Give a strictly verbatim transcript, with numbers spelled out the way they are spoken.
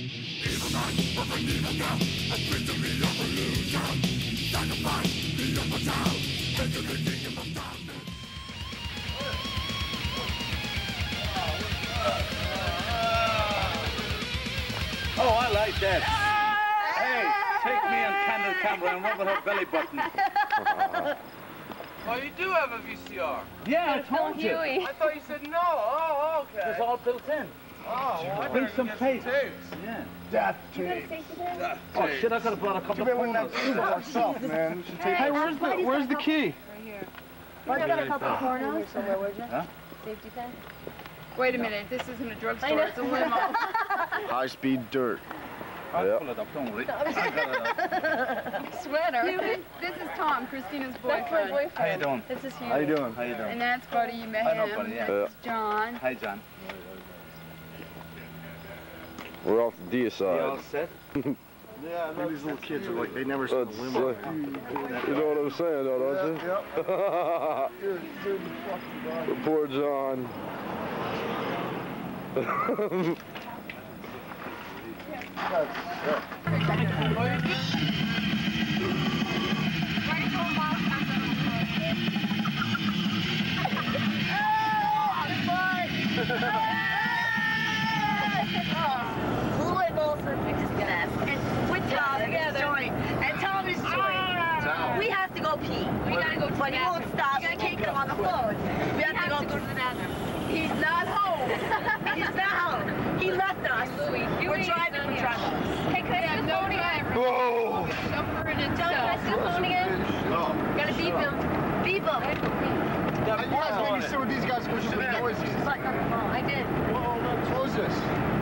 Oh, I like that. Hey, take me on candid camera and rub at her belly button. Oh, you do have a V C R? Yeah, I told you. I thought you said no. Oh, okay. It's all built in. Oh, well, I Bring better some get tapes. tapes. Yeah. Death tapes. Oh shit! I gotta blow a couple of corners. Ourselves, man. Hey, where's the where's the key? Right here. You got a couple pornos somewhere, would you? Huh? Safety pin? Wait a minute, this isn't a drugstore, it's a limo. High-speed dirt. I'll Yep. pull it up, don't worry. Sweater. This is Tom, Christina's boyfriend. That's my boyfriend. How you doing? This is Hugh. How you doing? How you doing? And that's Buddy, you met I know him. Buddy, yeah. This is John. Hi, John. We're off the You all Deicide. set? Yeah, I know these little kids are like, they never saw the limo. Uh, you know what I'm saying, though, don't you? Yep. Poor John. And tell him his story. We have to go pee. We gotta go to but the bathroom. But he won't stop. We can't get him on the phone. We have, we to, have go to go to the bathroom. He's not home. He's not home. He left us. We're driving for driving. Hey, can I see the phone again? Whoa! John, can I see the phone again? No. Gotta beep him. Beep him. You guys making sure these guys push the noises. Button on the phone. I did. Whoa, close this.